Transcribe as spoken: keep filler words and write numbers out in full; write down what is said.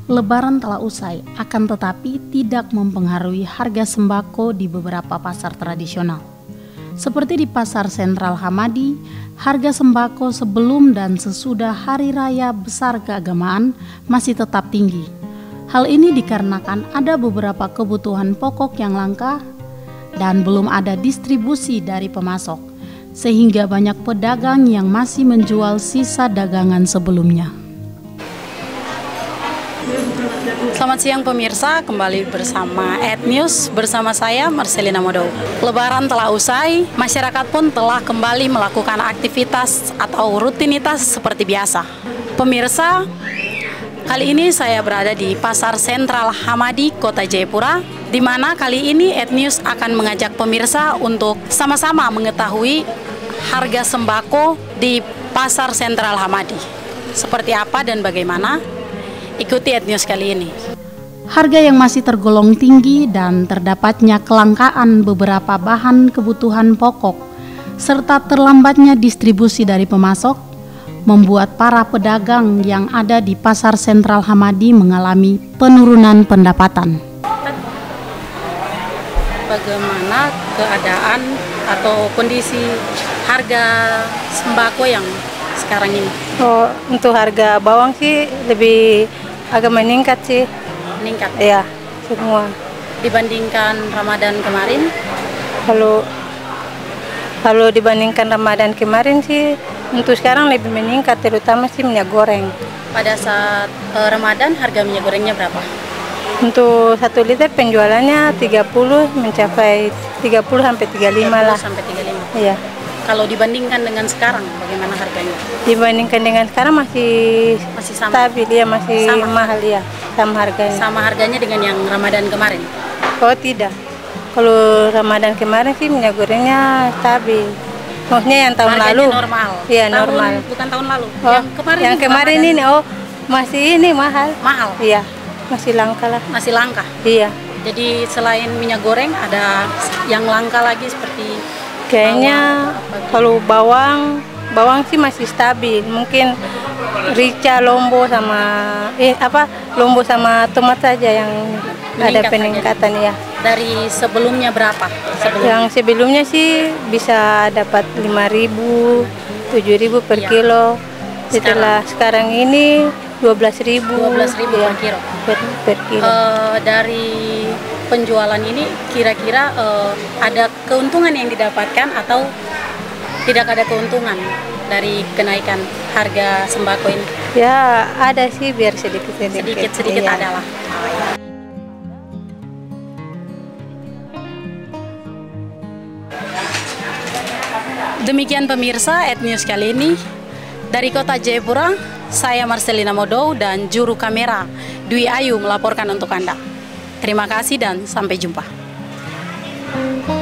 Lebaran telah usai, akan tetapi tidak mempengaruhi harga sembako di beberapa pasar tradisional. Seperti di Pasar Sentral Hamadi, harga sembako sebelum dan sesudah Hari Raya Besar Keagamaan masih tetap tinggi. Hal ini dikarenakan ada beberapa kebutuhan pokok yang langka dan belum ada distribusi dari pemasok, sehingga banyak pedagang yang masih menjual sisa dagangan sebelumnya. Selamat siang pemirsa, kembali bersama Ed News bersama saya Marcelina Modou. Lebaran telah usai, masyarakat pun telah kembali melakukan aktivitas atau rutinitas seperti biasa. Pemirsa, kali ini saya berada di Pasar Sentral Hamadi, Kota Jayapura, di mana kali ini Ed News akan mengajak pemirsa untuk sama-sama mengetahui harga sembako di Pasar Sentral Hamadi. Seperti apa dan bagaimana? Ikuti Ed News kali ini. Harga yang masih tergolong tinggi dan terdapatnya kelangkaan beberapa bahan kebutuhan pokok serta terlambatnya distribusi dari pemasok membuat para pedagang yang ada di Pasar Sentral Hamadi mengalami penurunan pendapatan. Bagaimana keadaan atau kondisi harga sembako yang sekarang ini? Oh, untuk harga bawang sih lebih agak meningkat sih. Meningkat? Iya, semua. Dibandingkan Ramadan kemarin? Kalau kalau dibandingkan Ramadan kemarin sih, untuk sekarang lebih meningkat, terutama sih minyak goreng. Pada saat uh, Ramadan harga minyak gorengnya berapa? Untuk satu liter penjualannya tiga puluh mencapai tiga puluh sampai tiga puluh lima lah. Sampai tiga puluh lima. Iya. Kalau dibandingkan dengan sekarang, bagaimana harganya? Dibandingkan dengan sekarang masih masih sama. Stabil ya, masih sama. mahal ya, sama harganya. Sama harganya dengan yang Ramadan kemarin? Oh tidak. Kalau Ramadan kemarin sih minyak gorengnya stabil. Maksudnya yang tahun harganya lalu. normal. Iya, tahun, normal. Bukan tahun lalu. Oh, yang kemarin yang kemarin ini oh masih ini mahal. Mahal. Iya. Masih langka lah. Masih langka. Iya. Jadi selain minyak goreng ada yang langka lagi seperti kayaknya bawang, kalau bawang, bawang sih masih stabil. Mungkin rica, lombo sama eh apa? Lombo sama tomat saja yang meningkat ada peningkatan ya. Dari sebelumnya berapa? Sebelum? Yang sebelumnya sih bisa dapat lima ribu, tujuh ribu per ya. Kilo. Setelah sekarang, sekarang ini dua belas ribu. dua belas ribu ya. per kilo. Per, per kilo. Uh, dari penjualan ini kira-kira uh, ada keuntungan yang didapatkan atau tidak ada keuntungan dari kenaikan harga sembako ini? Ya ada sih, biar sedikit-sedikit. Sedikit-sedikit iya. adalah. Demikian pemirsa Ed News kali ini. Dari Kota Jayapura, saya Marcelina Modou dan juru kamera Dwi Ayu melaporkan untuk Anda. Terima kasih dan sampai jumpa.